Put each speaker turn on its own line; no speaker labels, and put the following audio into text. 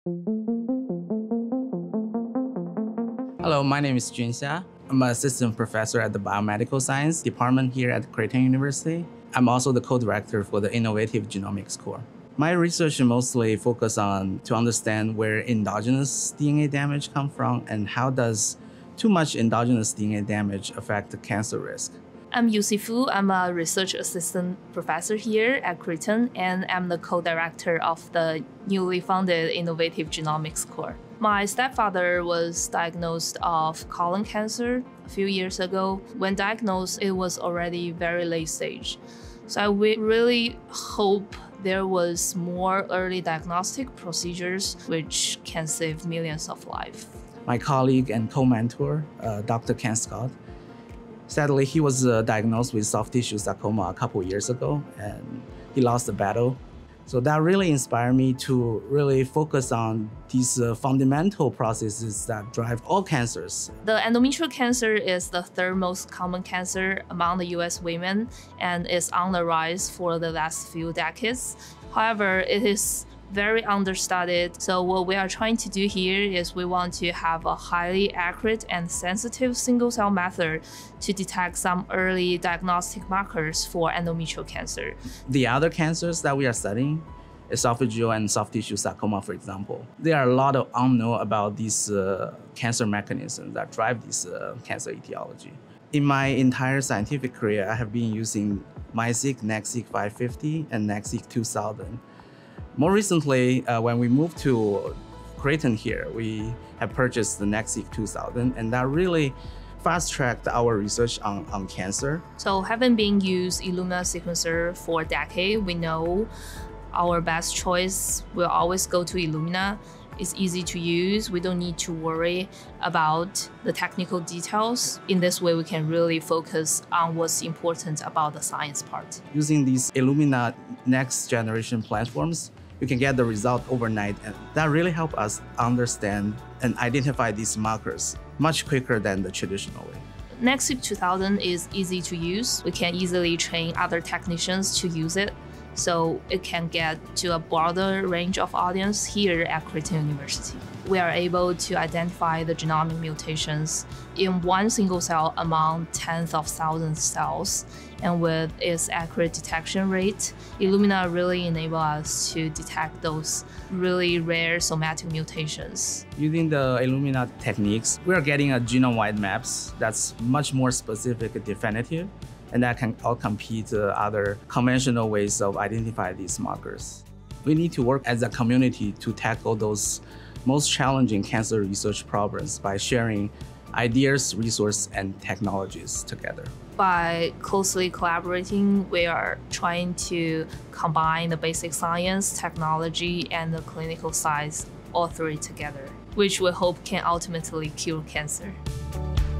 Hello, my name is Jun Xia. I'm an assistant professor at the biomedical science department here at Creighton University. I'm also the co-director for the Innovative Genomics Core. My research mostly focuses on to understand where endogenous DNA damage comes from and how does too much endogenous DNA damage affect the cancer risk.
I'm Yusi Fu. I'm a research assistant professor here at Creighton, and I'm the co-director of the newly founded Innovative Genomics Core. My stepfather was diagnosed of colon cancer a few years ago. When diagnosed, it was already very late stage. So we really hope there was more early diagnostic procedures which can save millions of lives.
My colleague and co-mentor, Dr. Ken Scott, sadly, he was diagnosed with soft tissue sarcoma a couple years ago, and he lost the battle. So that really inspired me to really focus on these fundamental processes that drive all cancers.
The endometrial cancer is the third most common cancer among the US women and is on the rise for the last few decades. However, it is very understudied. So what we are trying to do here is we want to have a highly accurate and sensitive single-cell method to detect some early diagnostic markers for endometrial cancer.
The other cancers that we are studying, esophageal and soft tissue sarcoma, for example, there are a lot of unknown about these cancer mechanisms that drive this cancer etiology. In my entire scientific career, I have been using MiSeq, NextSeq 550, and NextSeq 2000. More recently, when we moved to Creighton here, we have purchased the NextSeq 2000, and that really fast-tracked our research on cancer.
So having been used Illumina sequencer for a decade, we know our best choice will always go to Illumina. It's easy to use. We don't need to worry about the technical details. In this way, we can really focus on what's important about the science part.
Using these Illumina next generation platforms, you can get the result overnight, and that really helps us understand and identify these markers much quicker than the traditional way.
NextSeq 2000 is easy to use. We can easily train other technicians to use it, so it can get to a broader range of audience here at Creighton University. We are able to identify the genomic mutations in one single cell among tens of thousands of cells, and with its accurate detection rate, Illumina really enables us to detect those really rare somatic mutations.
Using the Illumina techniques, we are getting a genome-wide maps that's much more specific and definitive, and that can outcompete other conventional ways of identifying these markers. We need to work as a community to tackle those most challenging cancer research problems by sharing ideas, resources, and technologies together.
By closely collaborating, we are trying to combine the basic science, technology, and the clinical science, all three together, which we hope can ultimately cure cancer.